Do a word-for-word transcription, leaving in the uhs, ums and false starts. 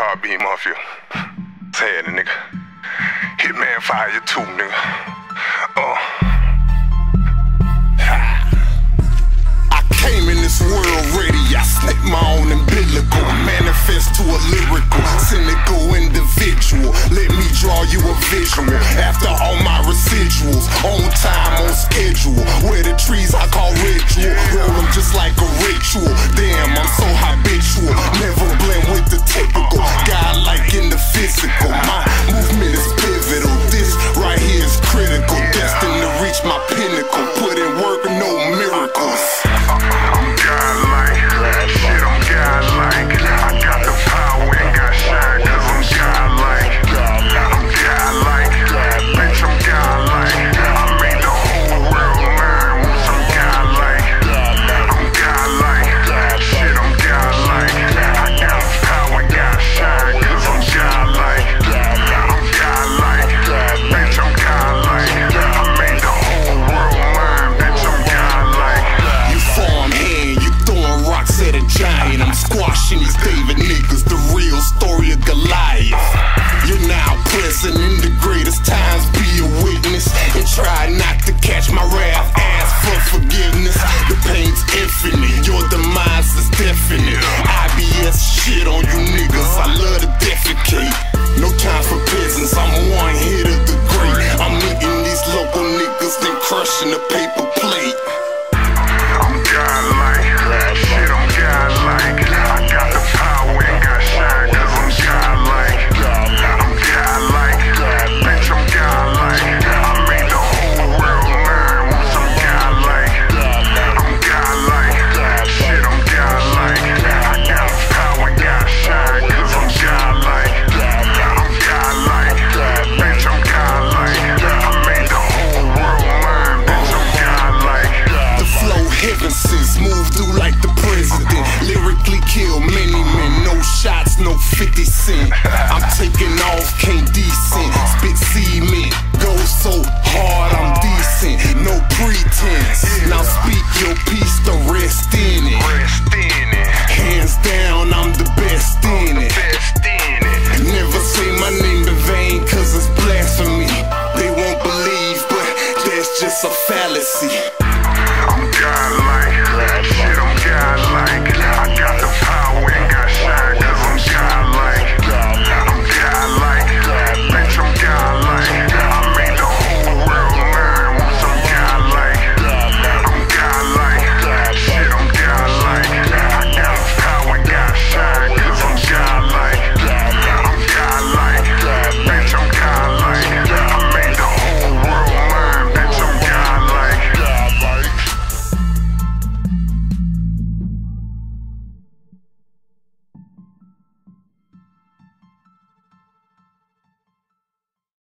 Hard beat mafia. Sad nigga. Hitman fire you too, nigga. Uh. I came in this world ready. I snipped my own umbilical. Manifest to a lyrical, cynical individual. Let me draw you a visual. After all my residuals, on time, on schedule. Where the trees I call ritual. Roll them just like a ritual. Damn, I'm so habitual. Never blend with the typical. God like in the physical. My movement is pivotal. This right here is critical. Destined to reach my pinnacle. Put in work, no miracles. I'm godlike. Shit, I'm godlike. I got the power and got shine cause I'm godlike. I'm godlike. Bitch, I'm godlike. I made the whole world learn once I'm godlike. I'm godlike. Shit, I'm godlike. I got the power and got shine cause I'm godlike. I'm godlike. Bitch, I'm godlike. I made the whole world learn. Bitch, I'm godlike. You farm hand, you throwing rocks at a giant. I'm squashing these David niggas, the real story of Goliath. You're now present in the greatest times, be a witness and try not to catch my wrath. Ask for forgiveness, the pain's infinite, your demise is definite. I B S shit on you niggas, I love to defecate. No time for peasants, I'm one hit of the great. I'm eating these local niggas, then crushing the paper plate. I'm godlike, shit, I'm godlike. I got the power and got shine cause I'm godlike. I'm godlike, bitch, I'm godlike. I made the whole world learn once I'm godlike. I'm godlike, shit, I'm godlike. I got the power and got shine cause I'm godlike. I'm godlike, bitch, I'm godlike. I made the whole world learn, bitch, I'm godlike. The flow heaven since, move through like the president. Lyrically kill many men, no shots, no fifty cent.